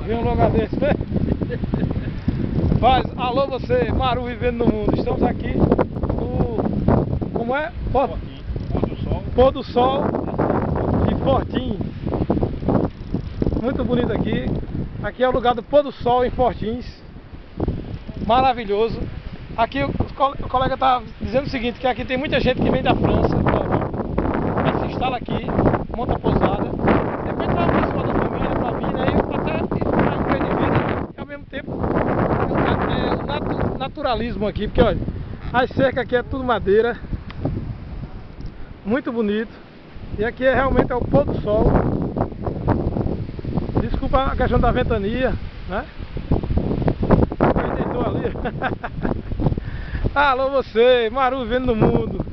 Vem um lugar desse, né? Faz, alô você, Maru vivendo no mundo. Estamos aqui no... Como é? Pôr do sol. Pôr do sol de Fortins. Muito bonito aqui. Aqui é o lugar do pôr do sol em Fortins. Maravilhoso. Aqui o colega está dizendo o seguinte, que aqui tem muita gente que vem da França, mas se instala aqui, monta a pousada, depois vai aproximar da família para vir, né? E até traz um pé de vida e ao mesmo tempo é o naturalismo aqui, porque olha, as cercas aqui é tudo madeira, muito bonito, e aqui realmente é o pôr do sol. Desculpa a questão da ventania, né? Ele deitou ali. Alô você, Maru vivendo no mundo.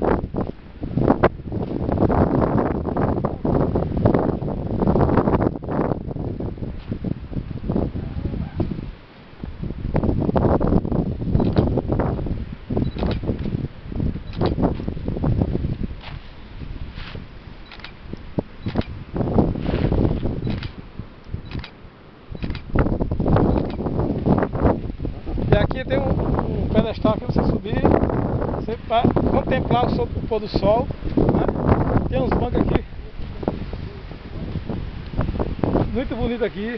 E aqui tem um pedestal que você subir, você vai contemplar o pôr do sol, né? Tem uns bancos aqui, muito bonito aqui.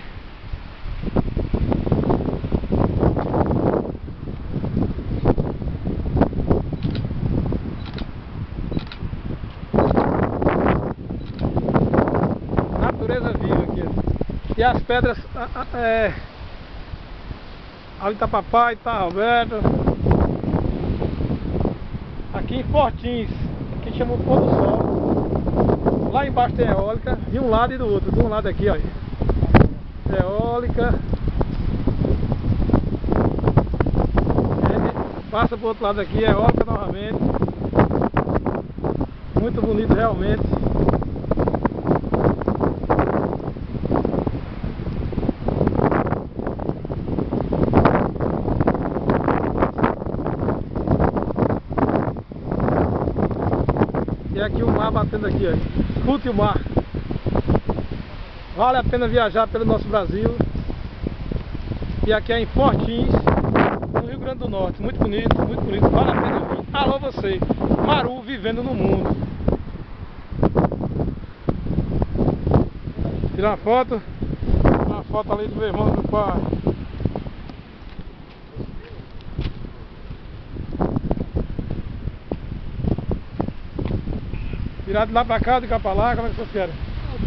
Natureza viva aqui. E as pedras ali tá papai, tá Roberto. Aqui em Fortins, que chama o pôr do sol. Lá embaixo tem eólica, de um lado e do outro. De um lado aqui, ó, eólica. Passa pro outro lado aqui, eólica novamente. Muito bonito realmente. E aqui o mar batendo aqui, ó. Escute o mar. Vale a pena viajar pelo nosso Brasil. E aqui é em Fortins, no Rio Grande do Norte. Muito bonito, vale a pena vir. Alô você, Maru vivendo no mundo. Tirar uma foto. Uma foto ali do meu irmão e do pai. Virar de lá pra cá, de cá pra lá, como é que vocês querem?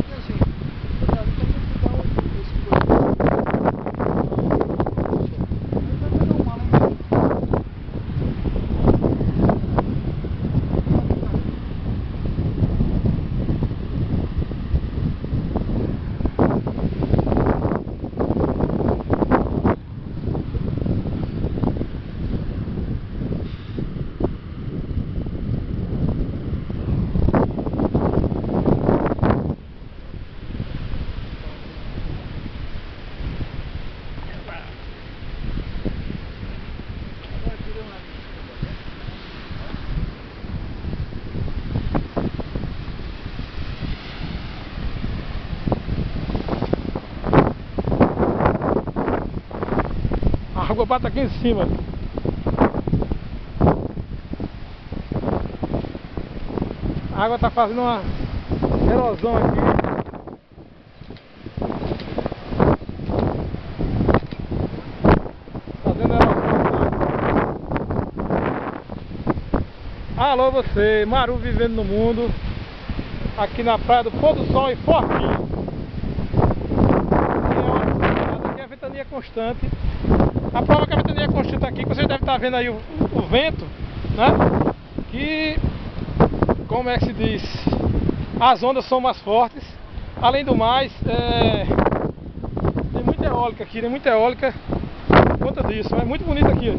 A água bate aqui em cima. A água está fazendo uma erosão aqui. Fazendo erosão. Alô você, Maru vivendo no mundo. Aqui na praia do Pôr do Sol em Fortins. Aqui é a ventania constante. A prova que a ventania é constante aqui, que vocês devem estar vendo aí o vento, né? Que, como é que se diz, as ondas são mais fortes. Além do mais, tem muita eólica aqui, tem muita eólica por conta disso. É muito bonito aqui.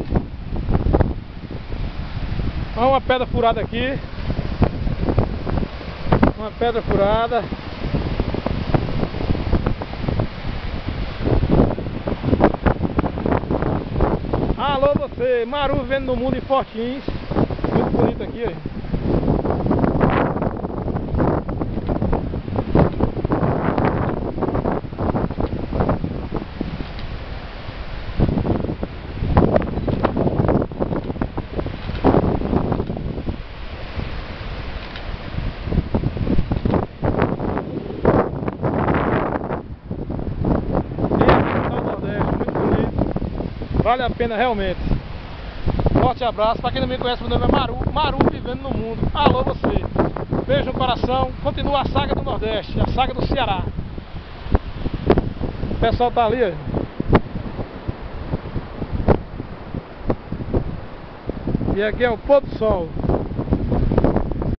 Olha uma pedra furada aqui. Uma pedra furada. Alô você, Maru vivendo no mundo em Fortins. Muito bonito aqui, ó. vale a pena realmente. Forte abraço, para quem não me conhece, meu nome é Maru, Maru vivendo no mundo. Alô você, beijo no coração, continua a saga do Nordeste, a saga do Ceará. O pessoal tá ali, ó. E aqui é o pôr do sol.